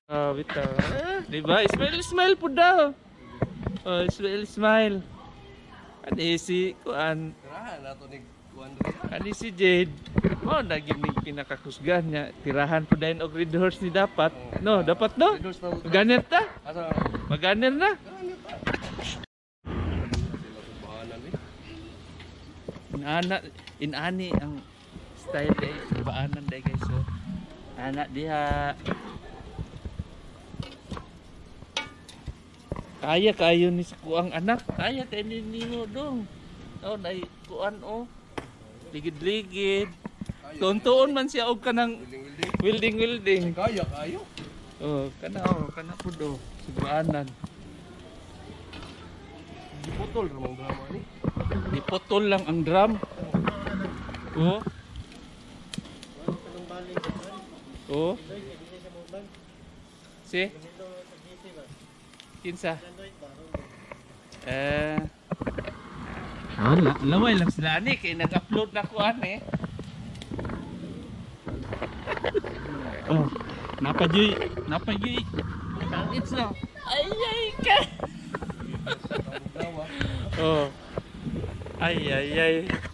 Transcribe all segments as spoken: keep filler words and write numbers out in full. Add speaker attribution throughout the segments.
Speaker 1: Oh, bitaw. Ah, di ba? Smile, smile po daw. Oh, smile, smile. Ani si kuan.
Speaker 2: Tirahan nato ni kuan.
Speaker 1: Ani si Jade. Oh, naginig pinakakusgan niya. Tirahan po dahil og red horse ni dapat. No, dapat no? Maganer ta? Maganer na? Inana, inani ang style day. Baanan day guys. So, anak diha. Kaya kayo ni sa kuang anak. Kaya tayo ninyo dong. Oh, dahil kuan oh. Ligid-ligid. Tuntuon man siya og kanang wilding-wilding.
Speaker 2: Kaya kayo.
Speaker 1: Oh, kana oh, kana pud oh. Subuanan.
Speaker 2: Diputol ramang drama ni.
Speaker 1: Diputol lang ang drum. Oh. Oh. Si? Kinsa? Eh. Oh, la laway lang sila ani kay nag-upload na ko ani. Oh, napajoy, napajoy. It's no. Ay ay ka. Oh. Ay ay ay.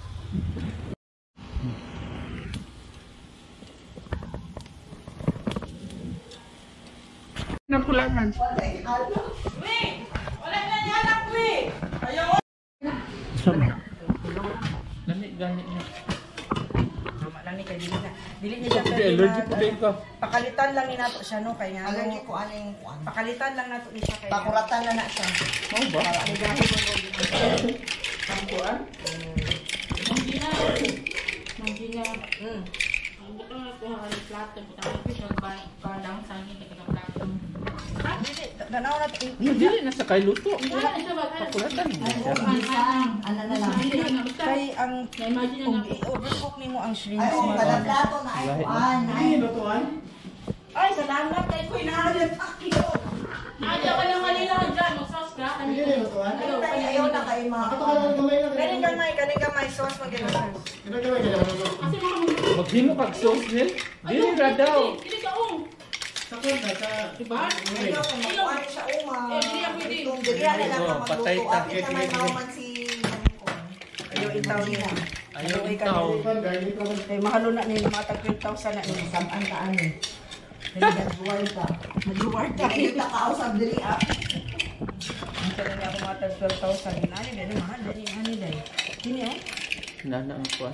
Speaker 1: Nakulangan.
Speaker 3: Wala na niya anak ko eh. Ayaw.
Speaker 1: Sama. Lami gani niya.
Speaker 3: Mama lang ni kay dili na. Dili niya siya
Speaker 1: Hindi,
Speaker 3: pwede
Speaker 1: allergic
Speaker 3: na-
Speaker 1: po ko.
Speaker 3: Pakalitan lang ni nato siya no kay nga.
Speaker 4: Allergic ko aning kuan.
Speaker 3: Pakalitan lang nato ni siya kay.
Speaker 4: Pakuratan na na siya.
Speaker 1: Oh ba?
Speaker 4: Para aligahin mo yung
Speaker 1: Ang kuan?
Speaker 5: Manggina. Manggina.
Speaker 3: Mm.
Speaker 5: Ang buto na kuha ka ng plato. Butang ko siya kadang sangin ka ng plato.
Speaker 3: Dili danaw na to.
Speaker 1: Dili na sa kay luto.
Speaker 5: Wala na siya ba?
Speaker 1: Pakulatan.
Speaker 4: ano na lang.
Speaker 3: Kay ang
Speaker 5: Na-imagine na
Speaker 3: kung
Speaker 5: na.
Speaker 3: i-overcook nimo ang shrimps
Speaker 4: Ay, oh,
Speaker 3: mo.
Speaker 4: kada plato na ay kuan. Ay,
Speaker 3: Ay, salamat kay ko inahalan akyo.
Speaker 5: Ayaw ka ng Manila dyan. Mag-sauce ka. Ayaw.
Speaker 4: Ay, ayaw na kay ma.
Speaker 3: Kaning gamay, kaning gamay sauce magkano.
Speaker 5: Kasi mga
Speaker 1: Maghimo kag sauce din. Dili ra daw.
Speaker 5: Dili ka ong. Diba?
Speaker 4: Ayaw kung makuha ni siya uma.
Speaker 5: Eh, di ako hindi.
Speaker 4: Itong dili na lang
Speaker 1: Oh,
Speaker 4: ka
Speaker 1: patay
Speaker 4: magluto.
Speaker 1: ta.
Speaker 4: At isa may mauman si kaning kuan.
Speaker 3: Ayaw itaw niya.
Speaker 1: Ayaw ikaw.
Speaker 3: Kay mahalo na ni matag twelve thousand na ni.
Speaker 4: Samaan ka ani. Dili nagbuwal ka.
Speaker 3: Nagluwar ka.
Speaker 4: Dili ta kausap dili ah.
Speaker 3: Ang sana niya ako matag twelve thousand. Inani dali mahal dali ani dali. Kini oh.
Speaker 1: Nana ang kuan.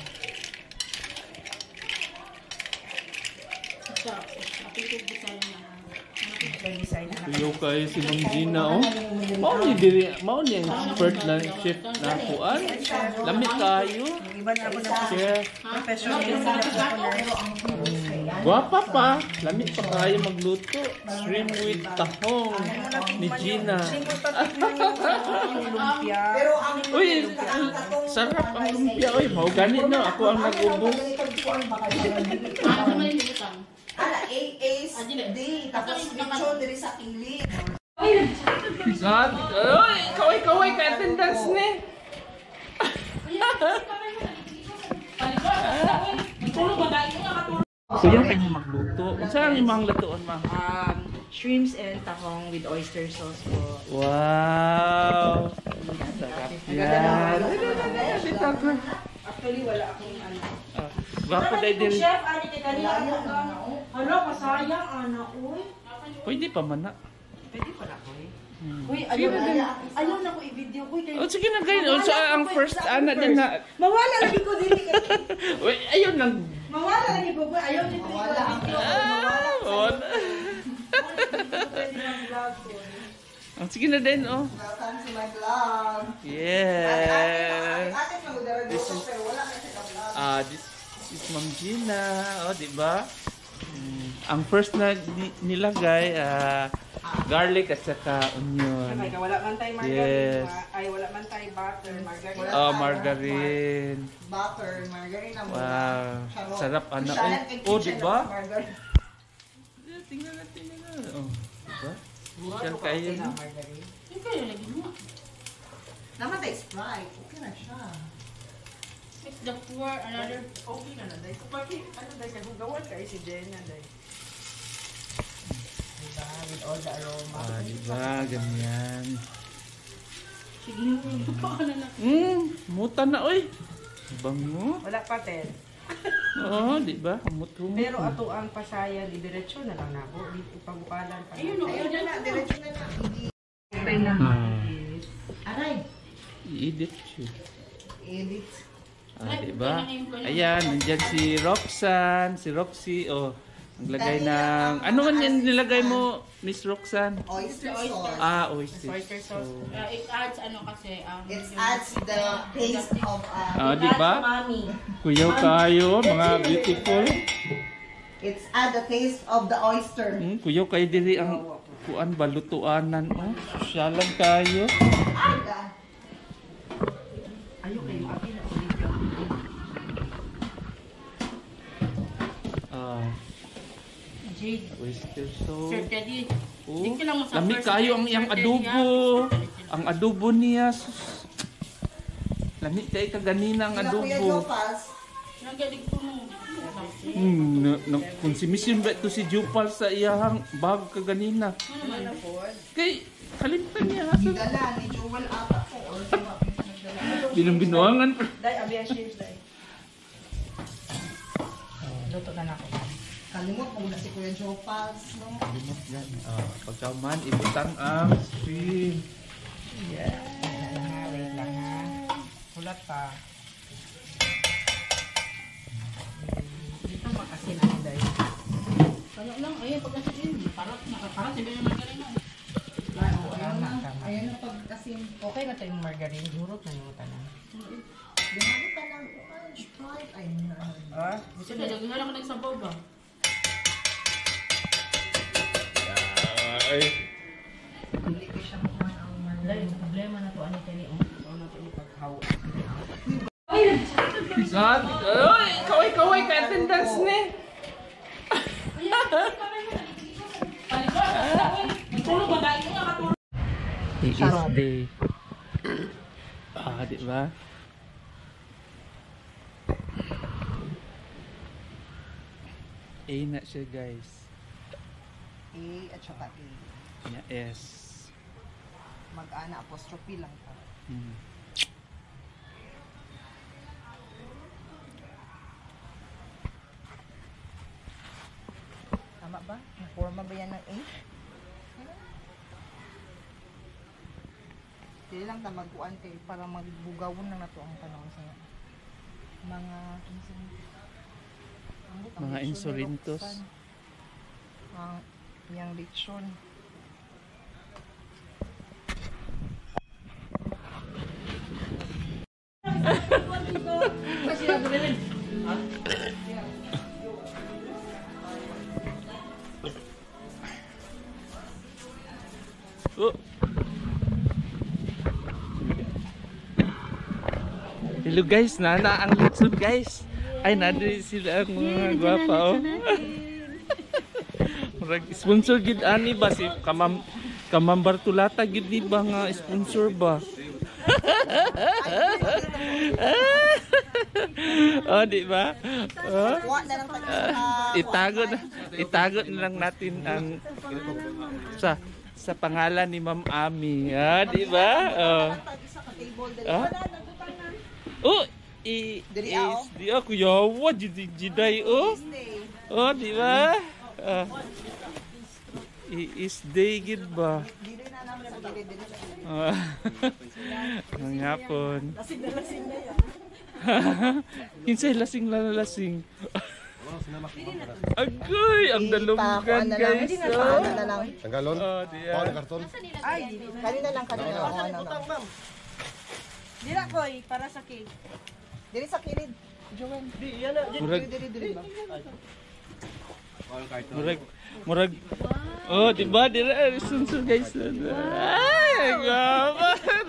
Speaker 5: Sa apelid design na.
Speaker 3: Kay design na.
Speaker 1: Tuyo kay si Ma'am Gina oh. Mao ni diri, mao ni ang expert na chef na kuan. Lamit kayo.
Speaker 3: Iba na ako na
Speaker 1: Chef.
Speaker 3: professional sila ako na.
Speaker 1: Guwapa pa. Lamit pa kayo magluto. Shrimp with tahong ni Gina.
Speaker 3: Yung lumpia.
Speaker 4: Pero ang
Speaker 1: Uy, sarap ang lumpia. Uy, mau gani no. Ako ang nag-ubos.
Speaker 5: Ano naman yung lutang?
Speaker 4: Ala, A, A, D, tapos lechon diri sa Ingli.
Speaker 1: God. Uy, kaway kaway ka attendance ni.
Speaker 5: Tulog ba tayo? Nakatulog.
Speaker 1: Kuya kayo magluto. Unsa ang imong lutuon ma?
Speaker 3: Um, shrimps and tahong with oyster sauce po.
Speaker 1: Wow. Sarap yan. Dito ko.
Speaker 3: Actually, wala akong ano.
Speaker 1: Gwapo dahil din.
Speaker 3: Chef, ani kay kanila ano? Hala, pasayang anak, uy.
Speaker 1: Pwede pa man na.
Speaker 3: Pwede pala ko eh.
Speaker 1: Hmm.
Speaker 3: Uy, ayaw na. Ayaw na ko i-video ko.
Speaker 1: Oh, sige na kayo. So, ang first, ana din na.
Speaker 3: Mawala lagi ko dili.
Speaker 1: Uy, ayun lang.
Speaker 3: Mawala lagi ko. Ayaw dito.
Speaker 4: Wala ang
Speaker 1: Ah, wala.
Speaker 3: Pwede mag-vlog ko.
Speaker 1: Oh, sige na din, oh.
Speaker 4: Welcome to my vlog.
Speaker 1: Yeah.
Speaker 4: Ate na udara dito pero wala na siya vlog.
Speaker 1: Ah, this is Ma'am Gina. Oh, di ba? Mm, ang first na ni- nilagay, ah, garlic at saka onion.
Speaker 3: Ay, wala man tayo margarine.
Speaker 1: Yes.
Speaker 3: Ay, wala man tayo butter. Margarine.
Speaker 1: Oh, margarine.
Speaker 4: Butter, margarine na muna.
Speaker 1: Wow.
Speaker 4: Charot.
Speaker 1: Sarap, ano,
Speaker 4: Siya
Speaker 1: eh.
Speaker 4: lang kay
Speaker 1: Oh,
Speaker 4: kitchen
Speaker 1: di ba?
Speaker 4: ng margarine.
Speaker 1: Tingnan natin na. Oh, di ba? Social kayo.
Speaker 4: Okay na,
Speaker 1: no?
Speaker 4: margarine.
Speaker 5: Yung kayo lagi mo.
Speaker 4: Naman tayo Sprite. Okay na siya.
Speaker 5: It's the poor another.
Speaker 3: Okay na na, dahil. Kapag, ano dahil, kung gawan ka, si Jenna, dahil. Ah, with all the aroma.
Speaker 1: Ah, di ba? Ganyan.
Speaker 5: Sige, baka na na.
Speaker 1: Hmm, muta na oy. Bango.
Speaker 3: Wala pa, Ted.
Speaker 1: Oo, di ba? Humut-humut.
Speaker 3: Pero ato ang pasaya, di diretso na lang nako. Di ipabukalan pa.
Speaker 5: Ayun, no,
Speaker 4: Ayun na na, diretso na na.
Speaker 3: Open naman
Speaker 1: Ah.
Speaker 3: is...
Speaker 5: Aray.
Speaker 1: I-edit siya.
Speaker 4: Edit.
Speaker 1: Ah, di ba? Ayan, nandyan si Roxanne, si Roxy. Oh, naglagay ng... Ano man yan nilagay mo, Miss Roxanne?
Speaker 4: Oyster sauce.
Speaker 1: Ah, oyster.
Speaker 3: Oyster sauce.
Speaker 1: sauce.
Speaker 5: Uh, it adds ano kasi, um,
Speaker 4: It adds the taste of uh,
Speaker 1: Ah, di ba?
Speaker 5: Mami.
Speaker 1: Kuyaw kayo, mga beautiful.
Speaker 4: it's add the taste of the oyster.
Speaker 1: Hmm, kuyaw kayo diri ang kuan ba lutuanan oh. Sosyalan kayo.
Speaker 4: Aga.
Speaker 3: Ayaw kayo, akin na ulit ka.
Speaker 1: Ah,
Speaker 5: Jade.
Speaker 1: oyster
Speaker 5: Sir
Speaker 1: sauce.
Speaker 5: Teddy.
Speaker 1: Oh,
Speaker 5: Tingnan lang mo sa
Speaker 1: lami
Speaker 5: first
Speaker 1: kayo
Speaker 5: time,
Speaker 1: ang
Speaker 5: Sir
Speaker 1: iyang
Speaker 5: Teddy,
Speaker 1: adobo.
Speaker 5: ah.
Speaker 1: Ang adobo niya. sus. Lami kay kaganina ang
Speaker 4: Kila Kuya
Speaker 1: adobo.
Speaker 4: Jopas.
Speaker 5: Nagalig ko mo.
Speaker 1: Hmm, na, na, konsumisyon ba ito si Jupal sa iyang bag kaganina? Kay, kalimutan niya.
Speaker 4: Dala ni Joel ata ko. Or
Speaker 1: Binong-binuangan.
Speaker 3: Day, abi ang shift, day. Luto na nako.
Speaker 4: Kalimot mo na si Kuya Jopas. No?
Speaker 1: Kalimot yan. Ah, pagkaman, ibutang ang stream.
Speaker 3: Yeah. Wait lang ha, wait lang ha. Sulat pa. Dito makasin ako, day.
Speaker 5: Kaya lang, ayun, pag nasa yun, parang nakaparang, sabi naman galing mo.
Speaker 3: Oo, tama, tama.
Speaker 4: Ayan na pagkasim.
Speaker 3: Okay na tayo yung margarine. Hurot na yung tanan.
Speaker 4: Bumalik ka ng orange Sprite. Ay, na.
Speaker 3: Ah,
Speaker 5: Gusto na, naghahala ko nagsabaw ba?
Speaker 1: Ay.
Speaker 4: Hindi ko siya makuha ang
Speaker 5: Wala, yung
Speaker 4: margarine.
Speaker 5: problema na to, ano tayo oh.
Speaker 3: ito na ito ipaghaw.
Speaker 1: God! Ay, kaway-kaway ka attendance ni.
Speaker 5: Tulog ba tayo? Nakatulog.
Speaker 1: It is day. Ah, di ba? A na siya, guys.
Speaker 4: A at saka A.
Speaker 1: Yeah, S.
Speaker 4: Mag-ana, apostrophe lang ka.
Speaker 1: Hmm.
Speaker 4: Tama ba? Naforma ba yan ng A? Dili lang ta magkuan kay para magbugawon lang nato ang tanong sa mga Ambot ang
Speaker 1: Mga
Speaker 4: lechon ni
Speaker 1: insulintos.
Speaker 4: Roxanne. Ang yang lechon.
Speaker 1: Oh. Hello guys, nana ang lechon guys. Ay, nandun sila ang mga gwapa oh. Murag sponsor gid ani ba si Kamam Kamam Bartulata gid di ba nga sponsor ba? Oh, di ba? Oh.
Speaker 4: Kuha na lang tayo
Speaker 1: Itago na, itago na lang natin ang sa sa pangalan ni Ma'am Ami. Ah, di ba? Oh.
Speaker 4: sa table dali.
Speaker 1: Ah? Oh, i
Speaker 4: Diri,
Speaker 1: is
Speaker 4: ah, oh.
Speaker 1: di ako yawa jid jiday oh. Oh, di ba? Ah. I is day gid ba?
Speaker 4: Dili na namin na dili dili sa dili.
Speaker 1: Ah. Ang hapon.
Speaker 4: Lasing na lasing na yan.
Speaker 1: Kinsay lasing na lasing. Agoy, ang dalunggan
Speaker 4: Kuha na lang.
Speaker 1: guys.
Speaker 4: Kuha
Speaker 1: Oh.
Speaker 4: na lang.
Speaker 2: Tanggalon?
Speaker 1: Oh, diya.
Speaker 2: Paul karton?
Speaker 4: Ay, kanina lang kanina. Oh, ano lang.
Speaker 3: Dila koy, para sa cake.
Speaker 4: Dili sa kilid. Joel. Di yan na.
Speaker 1: Murag,
Speaker 4: Dili dili ba?
Speaker 2: Paul karton.
Speaker 1: murag, murag. Oh, di ba? Dire, sunsun guys. Ay, gaman.